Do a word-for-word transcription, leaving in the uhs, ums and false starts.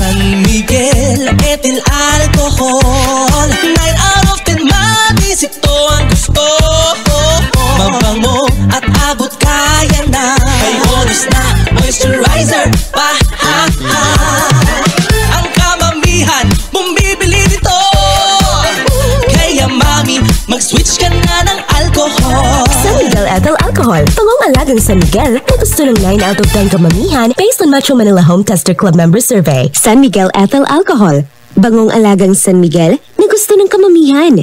San Miguel Ethyl Alcohol. Nine out of ten matis, ito ang gusto. Mabango at abot kaya na. May bonus na moisturizer pa, ha, ha. Ang kamamihan, bumibili dito. Kaya mami, mag-switch ka na ng alcohol. San Miguel Ethyl Alcohol, pangong alagang San Miguel na gusto ng nine out of ten kamamihan based on Metro Manila Home Tester Club member survey. San Miguel Ethyl Alcohol, bangong alagang San Miguel na gusto ng kamamihan.